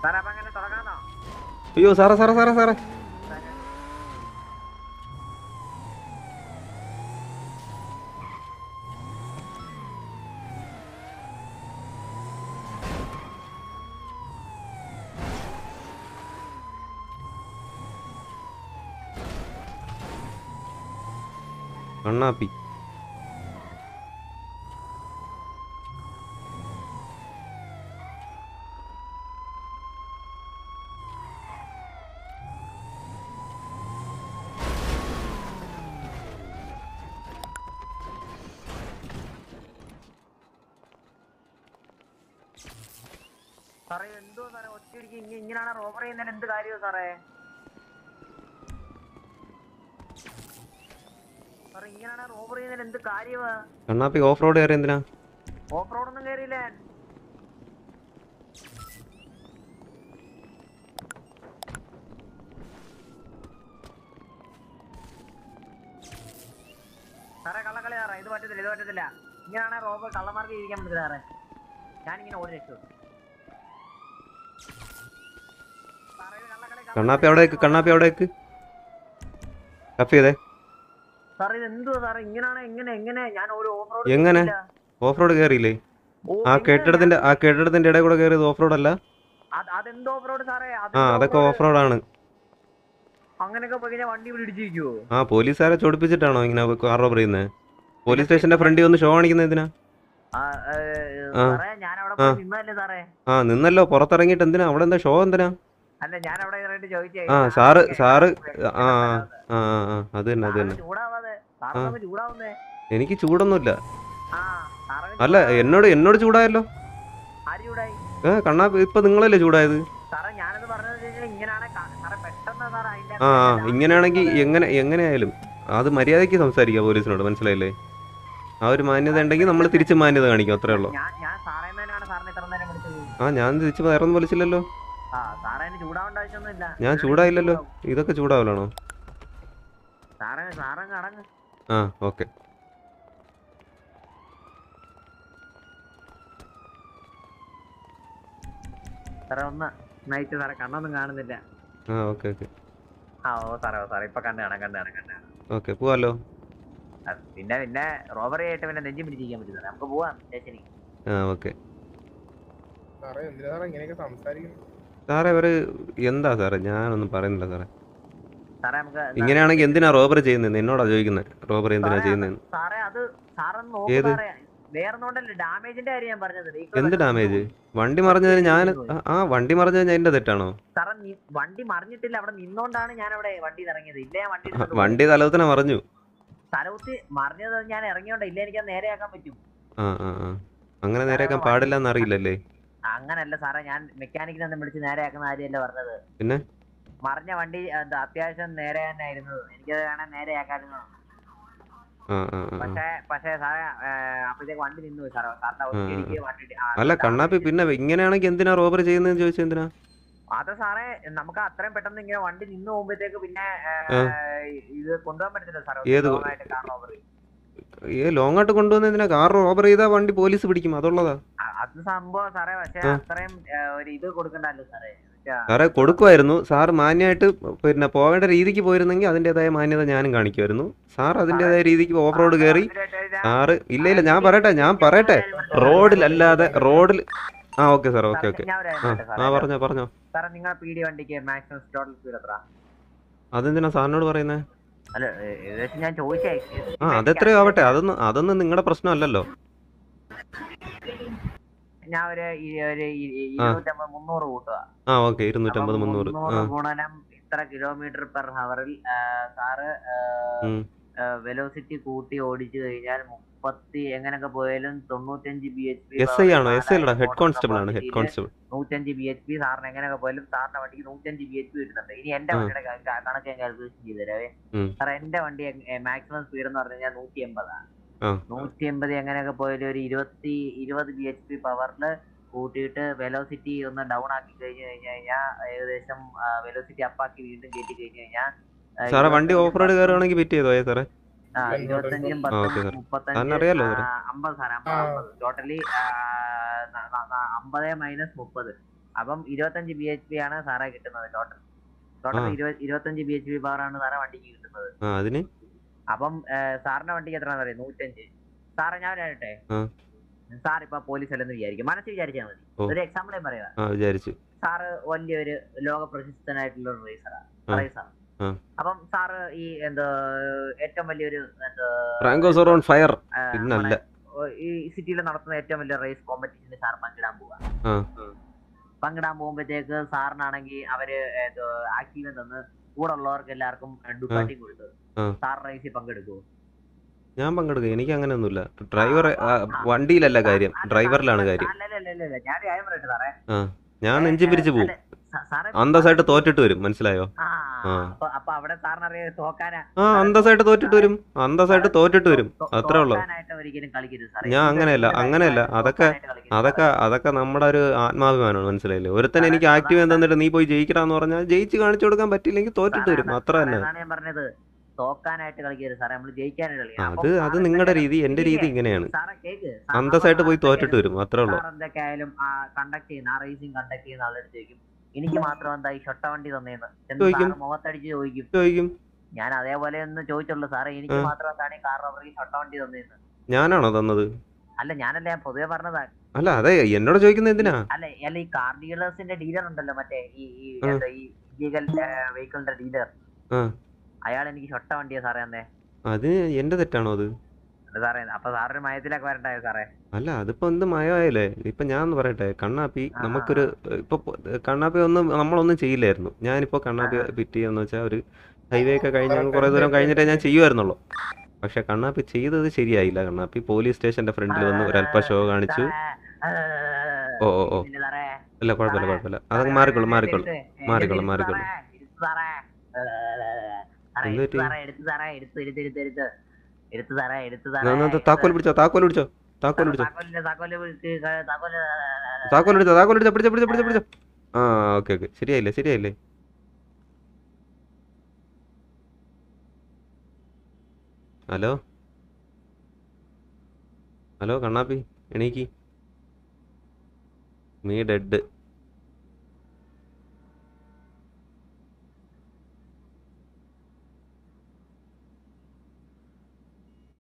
അയ്യോ സാറേ സാറേ സാറേ സാറേ കണ്ണാപ്പി സാറേ എന്തോ സാറേ ഒറ്റയടിക്ക് ഇങ്ങനെയാണ് റോബർ ചെയ്യുന്നതിന് എന്ത് കാര്യമോ സാറേ? സാറേ ഇങ്ങനെയാണ് റോബർ ചെയ്യുന്നതിന് എന്ത് കാര്യമാ? കണ്ണാപ്പി ഓഫ് റോഡ് കയറി എന്തിനാ? ഓഫ് റോഡ് ഒന്നും കയറിയില്ല. സാറേ കള്ളക്കളി സാറേ, ഇത് പറ്റത്തില്ല. ഇങ്ങനെയാണ് റോബർ കള്ളന്മാർക്ക് ജീവിക്കാൻ പറ്റില്ല സാറേ. ഞാനിങ്ങനെ ഓടി രക്ഷപ്പെട്ടു. കണ്ണാപ്പി അവിടേക്ക് കപ്പ് ചെയ്തേ. സാറേ ഇത് എന്തുവാ സാറേ ഇങ്ങനെയാണ്? എങ്ങനെ ഞാൻ ഒരു ഓഫ് റോഡ് എങ്ങനെ ഓഫ് റോഡ് കയറിയില്ലേ? ആ കെട്ടിടത്തിന്റെ ഇടയിൽ കൂടെ കയറിയത് ഓഫ് റോഡ് അല്ല? അതെന്തോ ഓഫ് റോഡ് സാറേ? അതൊക്കെ ഓഫ് റോഡാണ്. അങ്ങനെയൊക്കെ പോയി കഴിഞ്ഞാൽ വണ്ടി പിടിച്ചിരിക്കുവോ? പോലീസുകാരെ ചൊടിപ്പിച്ചിട്ടാണോ ഇങ്ങനെ കാർ റോബർ ചെയ്യുന്നത്? പോലീസ് സ്റ്റേഷന്റെ ഫ്രണ്ടിൽ ഒന്ന് ഷോ കാണിക്കുന്നത് എന്തിനാ? നിന്നല്ലോ, പുറത്തിറങ്ങിയിട്ട് എന്തിനാ? അവിടെ എന്താ ഷോ എന്തിനാ? സാറ് അത് തന്നെ. എനിക്ക് ചൂടൊന്നുമില്ല. അല്ല എന്നോട് ചൂടായല്ലോ. കണ്ണാപ്പി ഇപ്പൊ നിങ്ങളല്ലേ ചൂടായത്? ഇങ്ങനെയാണെങ്കിൽ എങ്ങനെയായാലും അത് മര്യാദയ്ക്ക് സംസാരിക്കാം പോലീസിനോട്, മനസ്സിലായില്ലേ? ആ ഒരു മാന്യത ഉണ്ടെങ്കിൽ നമ്മൾ തിരിച്ച് മാന്യത കാണിക്കും, അത്രേ ഉള്ളൂ. ഞാൻ തിരിച്ച് വേറൊന്നും വിളിച്ചില്ലല്ലോ. ഞാൻ ചൂടായില്ലല്ലോ. ഇതൊക്കെ ചൂടാവലാണോ? ഓക്കെ. കണ്ണൊന്നും കാണുന്നില്ല. ഓക്കെ പോവാലോ. പിന്നെ റോബറി ആയിട്ട് പിന്നെ നെഞ്ചി പിടിച്ചിരിക്കാൻ പറ്റില്ല. നമുക്ക് പോവാം സ്റ്റേഷനിൽ. ഓക്കെ സാറേ, ഇവര് എന്താ സാറേ? ഞാനൊന്നും പറയുന്നില്ല സാറേ. ഇങ്ങനെയാണെങ്കിൽ എന്തിനാ റോബറി ചെയ്യുന്നത്? എന്നോടാ ചോദിക്കുന്നത് റോബറി എന്തിനാ ചെയ്യുന്നത്? ഏത് എന്ത് ഡാമേജ്? വണ്ടി മറിഞ്ഞതിന് ഞാൻ വണ്ടി മറിഞ്ഞത് എന്റെ തെറ്റാണോ? വണ്ടി മറിഞ്ഞിട്ടില്ല, അവിടെ നിന്നോണ്ടാണ് ഞാൻ അവിടെ വണ്ടി ഇറങ്ങിയത്. ഇല്ല വണ്ടി തലവത്തിനെ മറിഞ്ഞു. സ്ഥലത്ത് മറിഞ്ഞത് ഞാൻ ഇറങ്ങിയോണ്ട. ഇല്ല എനിക്ക് നേരെയാക്കാൻ പറ്റും. അങ്ങനെ നേരെയാക്കാൻ പാടില്ല എന്നറിയില്ലല്ലേ? അങ്ങനല്ല സാറേ, ഞാൻ മെക്കാനിക്കിനെ ഒന്നും വിളിച്ച് നേരെയാക്കുന്ന കാര്യമല്ല പറഞ്ഞത്. പിന്നെ മറിഞ്ഞ വണ്ടി അത്യാവശ്യം നേരെ തന്നെ ആയിരുന്നു. എനിക്കത് വേണേ നേരെയാക്കായിരുന്നു. പക്ഷേ സാറേ അപ്പോഴത്തേക്ക് വണ്ടി നിന്നു സാറേ. അല്ല കണ്ണാപ്പി, പിന്നെ ഇങ്ങനെയാണെങ്കിൽ എന്തിനാ റോബറി ചെയ്യുന്നതെന്ന് ചോദിച്ചാൽ എന്തിനാ? അത് സാറേ നമുക്ക് അത്രയും പെട്ടെന്ന് ഇങ്ങനെ വണ്ടി നിന്ന് പോകുമ്പോഴത്തേക്ക് പിന്നെ ഇത് കൊണ്ടുപോകാൻ പറ്റത്തില്ല സാറേ. ലോങ് ആയിട്ട് കൊണ്ടുവന്നതിനാ? കാർ റോബർ ചെയ്താ വണ്ടി പോലീസ് പിടിക്കും, അതുള്ളതാ. അത് സംഭവം സാറേ. പക്ഷെ അത്രയും ഒരു ഇത് കൊടുക്കണ്ടല്ലോ സാറേ. സാറേ കൊടുക്കുമായിരുന്നു. സാറ് മാന്യമായിട്ട് പിന്നെ പോകേണ്ട രീതിക്ക് പോയിരുന്നെങ്കിൽ അതിൻ്റെതായ മാന്യത ഞാനും കാണിക്കുമായിരുന്നു. സാർ അതിൻ്റെതായ രീതിക്ക് ഓഫ് റോഡ് കയറി. സാറ് ഇല്ല ഞാൻ പറയട്ടെ റോഡിലല്ലാതെ റോഡിൽ. Okay sir, okay. പറഞ്ഞോ. അതെന്തിനാ സാറിനോട് പറയുന്നേ? അതെത്രയോ ആവട്ടെ, അതൊന്നും നിങ്ങളുടെ പ്രശ്നമല്ലല്ലോ. ഞാൻ ഒരു 250-300 കൂട്ടുക. ഓക്കെ, 250-300 ഗുണനം ഇത്ര കിലോമീറ്റർ പെർ ഹവറിൽ സാറ് വെലോസിറ്റി കൂട്ടി ഓടിച്ചു കഴിഞ്ഞാൽ 30 എങ്ങനെയൊക്കെ പോയാലും 95 bhp. SI ആണോ? SI അല്ല, ഹെഡ് കോൺസ്റ്റബിൾ ആണ്. Head constable 105 bhp. സാറിന് എങ്ങനെയൊക്കെ പോയാലും സാറിന്റെ വണ്ടിക്ക് 105 bhp കിട്ടുന്നുണ്ട്. ഇനി എന്റെ വണ്ടിയുടെ കണക്ക് ഞാൻ കാൽക്കുലേഷൻ ചെയ്ത് തരാവേ. സാറേ എന്റെ വണ്ടി മാക്സിമം സ്പീഡ് എന്ന് പറഞ്ഞു കഴിഞ്ഞാൽ 180 180 എങ്ങനെയൊക്കെ പോയാലും ഒരു 20 bhp പവറിൽ കൂട്ടിയിട്ട് വെലോസിറ്റി ഒന്ന് ഡൗൺ ആക്കി കഴിഞ്ഞു കഴിഞ്ഞാൽ ഏകദേശം വെലോസിറ്റി അപ്പാക്കി വീണ്ടും കയറ്റി കഴിഞ്ഞു കഴിഞ്ഞാൽ സാറേ വണ്ടി ഓഫ് റോഡ് കയറുകയാണെങ്കിൽ ഫിറ്റ് ചെയ്തോ സാറേ? 25 35 അറിയാലോ 50 സാറേ. 50 ടോട്ടലി 50 - 30 അപ്പം 25 BHP ആണ് സാറേ കിട്ടുന്നത് ടോട്ടൽ. ആ ടോട്ടൽ 25 BHP പവർ ആണ് സാറേ വണ്ടിക്ക് കിട്ടുന്നത്. ആ അതിന് അപ്പം സാറിന്റെ വണ്ടിക്ക് എത്രയാണെന്ന് അറിയാം? 105. സാറേ ഞാൻ പറയട്ടെ, ആ സാർ ഇപ്പൊ പോലീസല്ലെന്ന് വിചാരിക്കും, മനസ്സിൽ വിചാരിച്ചാൽ മതി. ഓ ഒരു എക്സാമ്പിൾ ഞാൻ പറയാം. ആ വിചാരിച്ചു. സാറ് വലിയൊരു ലോക പ്രശസ്തനായിട്ടുള്ള ഒരു റേസറാണ്. ആ ആ അപ്പം സാറ് ഈ എന്തോ ഏറ്റവും വലിയൊരു എന്തോ റാങ്കോസ് ഓർ ഓൺ ഫയർ നമ്മുടെ പിന്നല്ല. ഈ സിറ്റിയിൽ നടത്തുന്ന ഏറ്റവും വലിയ റേസ് കോമ്പറ്റീഷന് സാർ പങ്കിടാൻ പോവാ. ആ പങ്കിടാൻ പോകുമ്പോഴത്തേക്ക് സാറിനാണെങ്കിൽ അവര് ആക്റ്റീവ് തന്ന് കൂടെ ഉള്ളവർക്ക് എല്ലാവർക്കും ഡുക്കാട്ടി കൊടുത്തു. ആ സാർ റേസിൽ പങ്കെടുക്കുമോ? ഞാൻ പങ്കെടുക്കും. എനിക്ക് അങ്ങനെയൊന്നുമില്ല. ഡ്രൈവർ വണ്ടിയിലല്ല കാര്യം, ഡ്രൈവറിലാണ് കാര്യം. അല്ലല്ലല്ല, ഞാൻ കാര്യം പറയട്ടെ സാറേ. ആ ഞാൻ നെഞ്ചും പിരിച്ചു പോകും. സാറേ അന്തസ്സായിട്ട് തോറ്റിട്ട് വരും, മനസ്സിലായോ? അപ്പൊ അവിടെ സാറിനറിയാം തോക്കാനാ. ആ അന്തസ്സായിട്ട് തോറ്റിട്ട് വരും, അന്തസ്സായിട്ട് തോറ്റിട്ട് വരും, അത്രേ ഉള്ളൂ. തോക്കാനായിട്ട് ഒരിക്കലും കളിക്കരുത് സാറേ. ഞാൻ അങ്ങനെയല്ല. അതൊക്കെ നമ്മുടെ ഒരു ആത്മാഭിമാനമാണ്, മനസ്സിലായില്ലേ? ഒരുത്തൻ എനിക്ക് ആക്റ്റീവ് തന്നിട്ട് നീ പോയി ജയിക്കടാന്ന് പറഞ്ഞാൽ ജയിച്ച് കാണിച്ചു കൊടുക്കാൻ പറ്റില്ലെങ്കിൽ തോറ്റിട്ട് വരും, അത്ര തന്നെ. ഞാൻ പറഞ്ഞത് തോക്കാനായിട്ട് കളിക്കരുത് സാറേ, നമ്മൾ ജയിക്കാനായിട്ട് കളിക്കണം. അത് നിങ്ങളുടെ രീതി, എന്റെ രീതി ഇങ്ങനെയാണ്. സാറേ കേക്ക്, അന്തസ്സായിട്ട് പോയി തോറ്റിട്ട് വരും, അത്രേ ഉള്ളൂ. എന്തൊക്കെയായാലും കണ്ടക്ട് ചെയ്യുന്ന റേസിംഗ് കണ്ടക്ട് ചെയ്യുന്ന ആളുടെ ചോദിക്കും, എനിക്ക് മാത്രം എന്താ ഈ ഷൊട്ട വണ്ടി തന്നേന്ന് മുഖത്തടിച്ച് ചോദിക്കും. ഞാൻ അതേപോലെ ഒന്ന് ചോദിച്ചുള്ളൂ സാറേ, എനിക്ക് മാത്രം എന്താണ് ഈ കാർ റബ്ബറിൽ ഷൊട്ട വണ്ടി തന്നേന്ന്. ഞാനാണോ തന്നത്? അല്ല ഞാനല്ല, ഞാൻ പൊതുവെ പറഞ്ഞതാ. അല്ല അതെ, എന്നോട് ചോദിക്കുന്നത് എന്തിനാ? അല്ല ഈ കാർ ഡീലേഴ്സിന്റെ ഡീലർ ഉണ്ടല്ലോ, മറ്റേ ഈ ഇല്ലീഗൽ വെഹിക്കിളിന്റെ ഡീലർ, അയാൾ എനിക്ക് ഷൊട്ട വണ്ടിയാ സാറേ അന്നേ. അത് എന്റെ തെറ്റാണോ അത്? സാറേ അപ്പൊ സാറിന് മയത്തിലൊക്കെ വരണ്ടായോ സാറേ? അല്ല അതിപ്പോ എന്ത് മയമായാലേ. ഇപ്പൊ ഞാൻ പറയട്ടെ, കണ്ണാപ്പി നമുക്കൊരു ഇപ്പൊ കണ്ണാപ്പി നമ്മളൊന്നും ചെയ്യില്ലായിരുന്നു. ഞാനിപ്പോ കണ്ണാപ്പി ഫിറ്റ് ചെയ്യാന്ന് വെച്ചാൽ ഒരു ഹൈവേ ഒക്കെ കഴിഞ്ഞ് കുറെ ദൂരം കഴിഞ്ഞിട്ടേ ഞാൻ ചെയ്യുമായിരുന്നുള്ളൂ. പക്ഷെ കണ്ണാപ്പി ചെയ്തത് ശരിയായില്ല. കണ്ണാപ്പി പോലീസ് സ്റ്റേഷന്റെ ഫ്രണ്ടിൽ വന്ന് ഒരല്പ ഷോ കാണിച്ചു. ഓ അല്ല കുഴപ്പമില്ല, അതങ്ങ് മാറിക്കോളും. താക്കോൽ പിടിച്ചോ. പിടിച്ചോ. ആ ഓക്കെ ശരിയായില്ലേ. ഹലോ കണ്ണാപ്പി, എണീക്ക്, നീ ഡെഡ്.